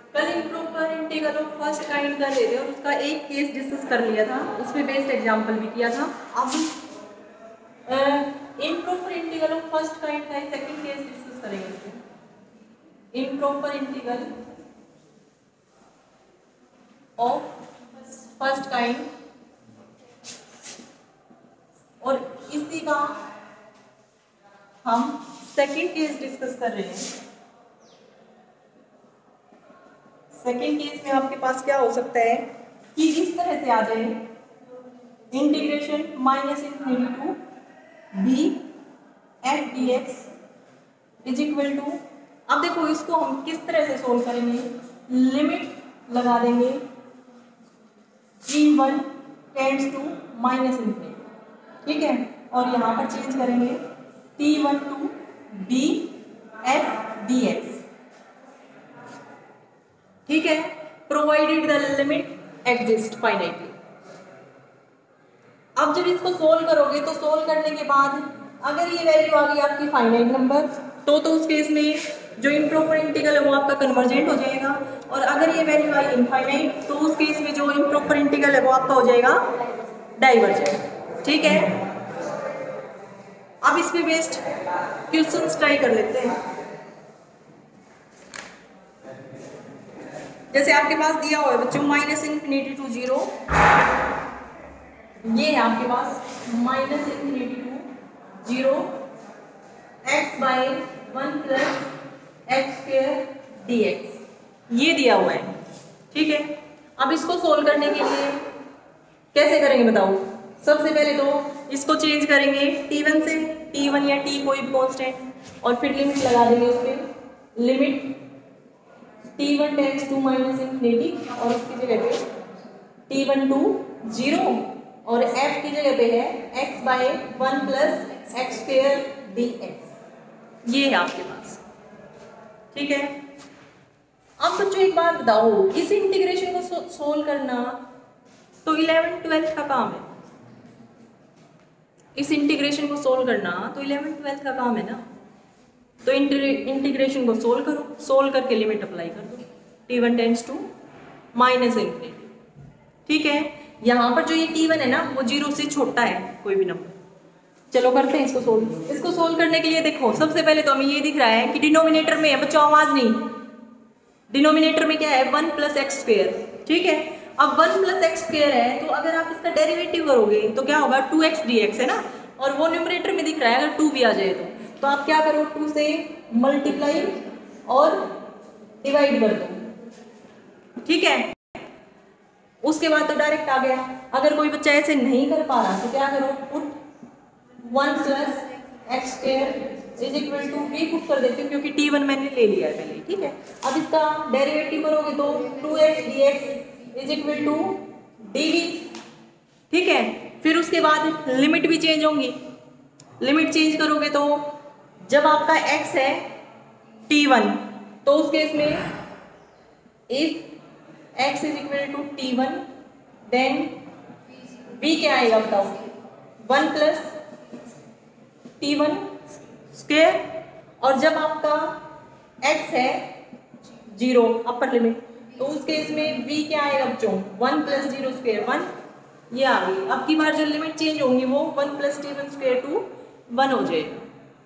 कल improper integral of first kind कर रहे थे और उसका एक केस डिस्कस कर लिया था, उस पर बेस्ड एग्जाम्पल भी किया था। अब improper integral of first kind का सेकंड केस डिस्कस करेंगे। Improper integral of first kind, और इसी का हम सेकंड केस डिस्कस कर रहे हैं। सेकंड केस में आपके पास क्या हो सकता है कि इस तरह से आ जाए, integration minus infinity to b f d x is equal to, अब देखो इसको हम किस तरह से सोल्व करेंगे, लिमिट लगा देंगे t1 tends to minus infinity, ठीक है, और यहाँ पर चेंज करेंगे t1 to b f d x, ठीक है, provided the limit exist finitely. अब जब इसको सोल्व करोगे तो सोल्व करने के बाद अगर ये वैल्यू आ गई आपकी फाइनाइट नंबर, तो उस केस में जो इम्प्रॉपर इंटीग्रल है वो आपका कन्वर्जेंट हो जाएगा, और अगर ये वैल्यू आई इनफाइनाइट तो उस केस में जो इम्प्रॉपर इंटीग्रल है वो आपका हो जाएगा डाइवर्जेंट, ठीक है। अब इस पे बेस्ड क्वेश्चंस ट्राई कर लेते हैं। जैसे आपके पास दिया हुआ है बच्चों माइनस इन्फिनिटी टू जीरो, ये है आपके पास minus infinity to zero x by one plus x square d x, ये दिया हुआ है, ठीक है। अब इसको सोल्व करने के लिए कैसे करेंगे बताओ। सबसे पहले तो इसको चेंज करेंगे t1 से, t1 या t कोई भी कांस्टेंट, और फिर लिमिट लगा देंगे उस पर, limit t1 tends to minus infinity, और उसकी जगह पे t1 टू जीरो, और f की जगह पे है x by one plus x square d x, ये है आपके पास, ठीक है। अब बच्चों एक बात बताओ, इस इंटीग्रेशन को सोल्व करना तो 11th-12th का काम है, इस इंटीग्रेशन को सोल्व करना तो 11th-12th का काम है ना। तो इंटीग्रेशन को सोल्व करो, सोल्व करके लिमिट अप्लाई कर दो t1 tends to minus infinity, ठीक है। यहाँ पर जो ये t1 है ना वो जीरो से छोटा है कोई भी नंबर। चलो करते हैं इसको सोल्व। इसको सोल्व करने के लिए देखो सबसे पहले तो हमें ये दिख रहा है कि डिनोमिनेटर में है बच्चों, आवाज नहीं, डिनोमिनेटर में क्या है 1 प्लस एक्स स्क्वायर, ठीक है। अब 1 प्लस एक्स स्क्वायर है तो अगर आप इसका डेरिवेटिव करोगे तो क्या होगा 2x dx है ना, और वो न्यूमरेटर में दिख रहा है अगर 2 भी आ जाए तो आप क्या करो 2 से मल्टीप्लाई और डिवाइड कर दो, ठीक है। उसके बाद तो डायरेक्ट आ गया। अगर कोई बच्चा ऐसे नहीं कर पा रहा तो क्या करो, put 1 plus x square is equal to v put कर देते हैं क्योंकि t1 मैंने ले लिया है पहले, ठीक है। अब इसका डेरिवेटिव करोगे तो 2x dx is equal to dv, ठीक है। फिर उसके बाद लिमिट भी चेंज होंगी, लिमिट चेंज करोगे तो जब आपका x है t1 तो उस केस में if x is equal to t1 then v क्या आएगा बताओ, 1 प्लस t1 स्क्वायर, और जब आपका x है जीरो अपर लिमिट तो उस केस में v क्या आएगा बच्चों 1 प्लस जीरो स्क्वायर 1, ये आ गई। अब की बार जो लिमिट चेंज होंगी वो 1 प्लस t1 स्क्वायर टू 1 हो जाएगा,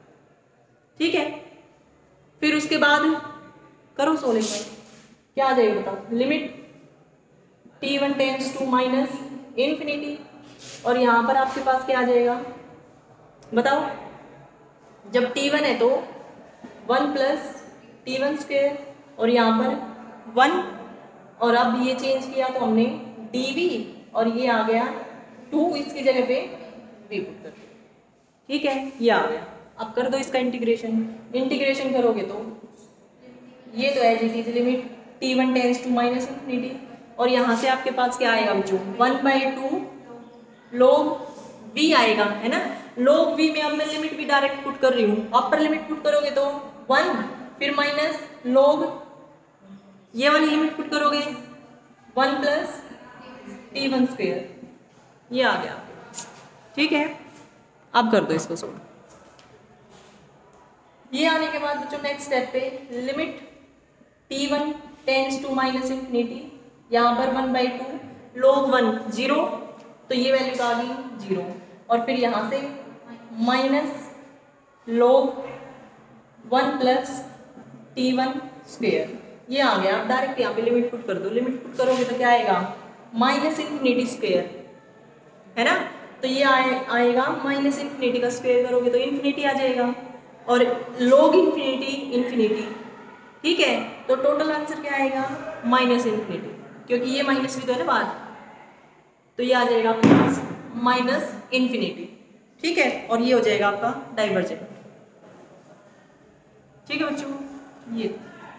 ठीक है। फिर उसके बाद करो सोल्व, क्या आ जाएगा बताओ, limit t1 tends to minus infinity, और यहाँ पर आपके पास क्या आ जाएगा बताओ, जब t1 है तो 1 प्लस t1 स्क्वायर और यहाँ पर 1, और अब ये चेंज किया तो हमने dv और ये आ गया 2, इसकी जगह पे v पुट कर दो, ठीक है, ये आ गया। अब कर दो इसका इंटीग्रेशन, इंटीग्रेशन करोगे तो ये तो है जी limit t1 tends to minus infinity, और यहाँ से आपके पास क्या आएगा बच्चों 1/2 log v आएगा, है ना। log v में अब मैं लिमिट भी डायरेक्ट पुट कर रही हूँ, अपर लिमिट पुट करोगे तो 1, फिर माइनस log ये वाली लिमिट पुट करोगे 1 प्लस t1 स्क्वायर, ये आ गया, ठीक है। अब कर दो इसको सोल्व। ये आने के बाद बच्चों नेक्स्ट स्टेप पे limit t1 tends to minus infinity, यहाँ पर 1/2 log 1 0, तो ये वैल्यू आ गई 0, और फिर यहाँ से minus log 1 plus t1 square, ये आ गया। आप डायरेक्ट यहाँ पे लिमिट पुट कर दो, लिमिट पुट करोगे तो क्या आएगा माइनस इन्फिनिटी स्क्वेयर, है ना, तो ये आएगा माइनस इन्फिनिटी का स्क्वेयर करोगे तो इन्फिनिटी आ जाएगा, और log इन्फिनिटी इन्फिनिटी, ठीक है, तो टोटल आंसर क्या आएगा माइनस इन्फिनिटी, क्योंकि ये माइनस भी तो है ना बात, तो ये आ जाएगा आपके पास माइनस इन्फिनिटी, ठीक है, और ये हो जाएगा आपका डाइवर्जेंट। ठीक है बच्चों, ये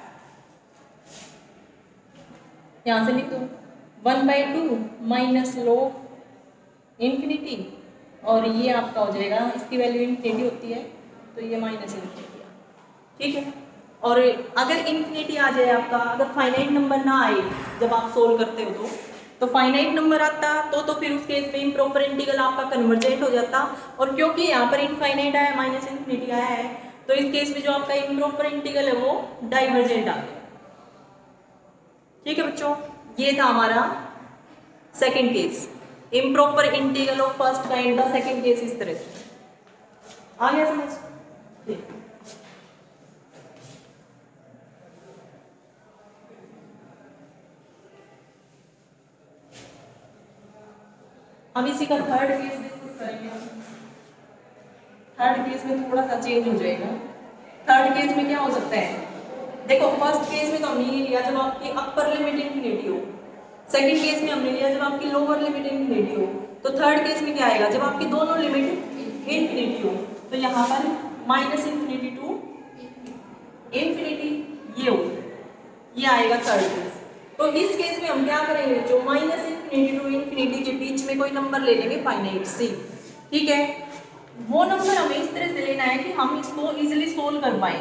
यहाँ से लिख दो 1/2 माइनस log इन्फिनिटी, और ये आपका हो जाएगा, इसकी वैल्यू इन्फिनिटी होती है तो ये माइनस इन्फिनिटी, ठीक है। और अगर इन्फिनिटी आ जाए आपका, अगर फाइनाइट नंबर ना आए जब आप सोल्व करते हो तो फाइनाइट नंबर आता तो फिर उस केस में इम्प्रॉपर इंटीग्रल आपका कन्वर्जेंट हो जाता, और क्योंकि यहाँ पर इनफाइनाइट आया माइनस इन्फिनिटी आया है तो इस केस में जो आपका इम्प्रॉपर इंटीग्रल है वो डाइवर्जेंट आ गया। ठीक है बच्चों, ये था हमारा second case, improper integral of first kind का सेकंड केस इस तरह से आ गया समझ। अब इसी का थर्ड केस डिस्कस करेंगे। थर्ड केस में थोड़ा सा चेंज हो जाएगा। थर्ड केस में क्या हो सकता है, देखो फर्स्ट केस में तो हमने ये लिया जब आपकी अपर लिमिट इन्फिनिटी हो, सेकंड केस में हमने लिया जब आपकी लोअर लिमिट इन्फिनिटी हो, तो थर्ड केस में क्या आएगा जब आपकी दोनों लिमिट इन्फिनिटी हो, तो यहाँ पर माइनस इन्फिनिटी टू इन्फिनिटी ये हो, ये आएगा थर्ड केस। तो इस केस में हम क्या करेंगे, जो माइनस इन्फिनिटी टू इन्फिनिटी के बीच में कोई नंबर ले लेंगे फाइनाइट सी, ठीक है, वो नंबर हमें इस तरह से लेना है कि हम इसको इजीली सोल्व कर पाए।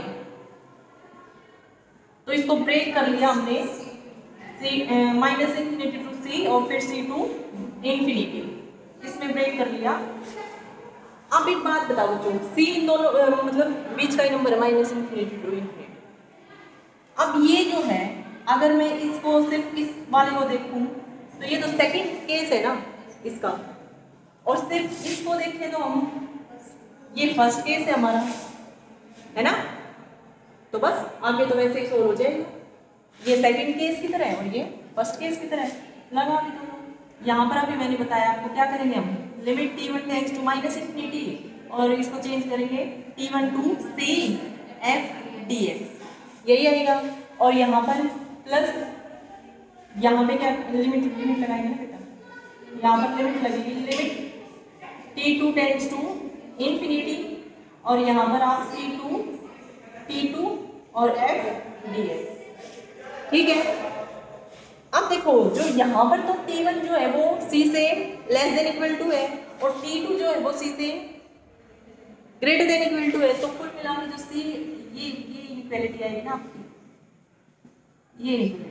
तो इसको ब्रेक कर लिया हमने, माइनस इन्फिनिटी टू सी और फिर सी टू इन्फिनिटी, इसमें ब्रेक कर लिया। अब एक बात बताओ बच्चों, सी इन दोनों मतलब बीच का ही नंबर है माइनस इन्फिनिटी टू इन्फिनिटी। अब ये जो है अगर मैं इसको सिर्फ इस वाले को देखूं तो ये तो सेकंड केस है ना इसका, और सिर्फ इसको देखें तो हम ये फर्स्ट केस है हमारा, है ना, तो बस आगे तो वैसे ही सोल्व हो जाएगा। ये सेकंड केस की तरह है और ये फर्स्ट केस की तरह है, लगा भी दोनों। यहाँ पर अभी मैंने बताया आपको क्या करेंगे हम, limit t1 tends to minus infinity और इसको चेंज करेंगे t1 to c f dx, यही आएगा। और यहाँ पर प्लस, यहाँ पे क्या लिमिट लगाएंगे ना बेटा, यहाँ पर लिमिट लगेगी, limit t2 tends to infinity और यहाँ पर आप c2 t2 और f dx, ठीक है। अब देखो जो यहाँ पर तो t1 जो है वो c से लेस देन इक्वल टू है और t2 जो है वो c से ग्रेटर देन इक्वल टू है, तो कुल मिला के जो c ये इक्वालिटी आएगी ना आपकी, ये इक्वालिटी।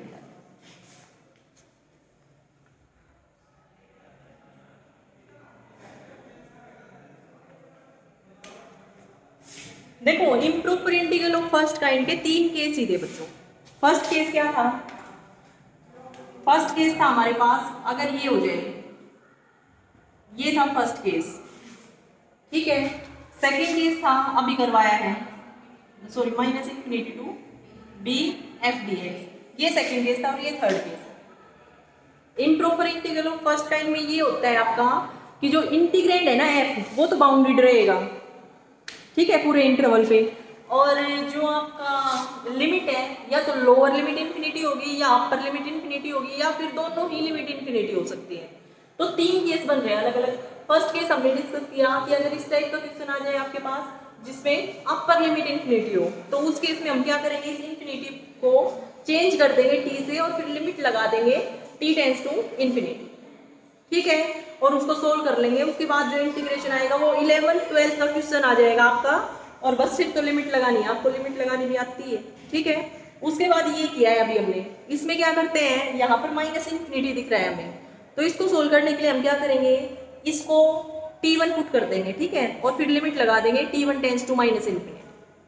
देखो improper integral of first kind के तीन केस ही थे बच्चों। फर्स्ट केस क्या था, फर्स्ट केस था हमारे पास अगर ये हो जाए, ये था फर्स्ट केस, ठीक है। सेकंड केस था अभी करवाया है, sorry minus infinity to b f d x, ये सेकंड केस था और ये third case. Improper integral of first kind में ये होता है आपका कि जो इंटीग्रेंड है ना एफ वो तो बाउंडेड रहेगा, ठीक है, पूरे इंटरवल पे, और जो आपका लिमिट है या तो लोअर लिमिट इन्फिनिटी होगी या अपर लिमिट इन्फिनिटी होगी या फिर दोनों ही लिमिट इन्फिनिटी हो सकती है। तो तीन केस बन रहे हैं अलग अलग। फर्स्ट केस हमने डिस्कस किया कि अगर इस टाइप का क्वेश्चन आ जाए आपके पास जिसमें अपर लिमिट इन्फिनिटी हो, तो उस केस में हम क्या करेंगे, इस इन्फिनिटी को चेंज कर देंगे टी से और फिर लिमिट लगा देंगे टी टेंड्स टू इन्फिनिटी, ठीक है, और उसको सोल्व कर लेंगे। उसके बाद जो इंटीग्रेशन आएगा वो 11th 12th का क्वेश्चन आ जाएगा आपका, और बस सिर्फ तो लिमिट लगानी है, आपको लिमिट लगानी भी आती है, ठीक है। उसके बाद ये किया है अभी हमने, इसमें क्या करते हैं, यहाँ पर माइनस इन्फिनिटी दिख रहा है हमें, तो इसको सोल्व करने के लिए हम क्या करेंगे, इसको t1 पुट कर देंगे, ठीक है, और फिर लिमिट लगा देंगे t1 tends to minus infinity,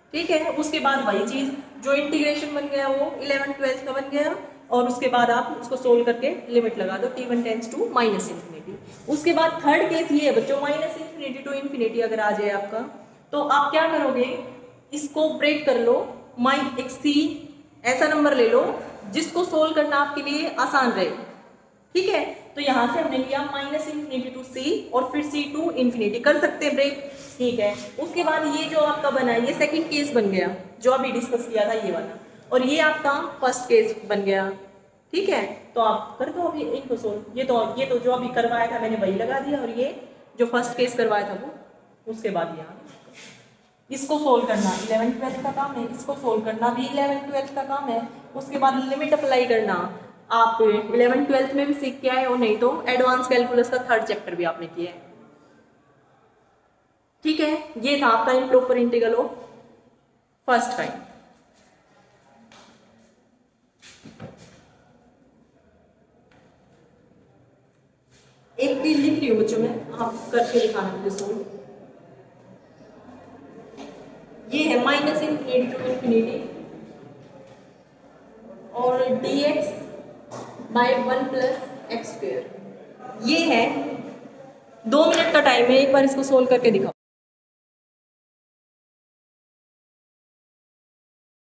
ठीक है। उसके बाद वही चीज जो इंटीग्रेशन बन गया वो 11 12 का बन गया, और उसके बाद आप उसको सोल्व करके लिमिट लगा दो t1 tends to minus infinity. उसके बाद थर्ड केस ये है बच्चों, माइनस इन्फिनिटी टू इन्फिनिटी अगर आ जाए आपका, तो आप क्या करोगे, इसको ब्रेक कर लो, एक सी ऐसा नंबर ले लो जिसको सोल्व करना आपके लिए आसान रहे। ठीक है, तो यहां से हमने लिया माइनस इन्फिनिटी टू सी और फिर सी टू इन्फिनिटी, कर सकते हैं ब्रेक। ठीक है, उसके बाद ये जो आपका बना ये सेकंड केस बन गया जो अभी डिस्कस किया था ये वाला, और ये आपका फर्स्ट केस बन गया। ठीक है, तो आप कर दो अभी इनको सोल्व। ये तो जो अभी करवाया था मैंने वही लगा दिया, और ये जो फर्स्ट केस करवाया था वो उसके बाद यहाँ इसको सोल्व करना 11 12 का काम है, इसको सोल्व करना भी 11 12 का काम है। उसके बाद लिमिट अप्लाई करना आप 11 12 में भी सीख के आए हो, नहीं तो एडवांस कैलकुलस का थर्ड चैप्टर भी आपने किया है। ठीक है, ये था आपका improper integral of first kind. एक चीज लिख रही हूँ बच्चों में, आप करके दिखाना मुझे सोल्व। ये है माइनस इन्फिनिटी टू इन्फिनिटी और dx by 1 plus x square. ये है 2 मिनट का टाइम है, एक बार इसको सोल्व करके दिखाओ।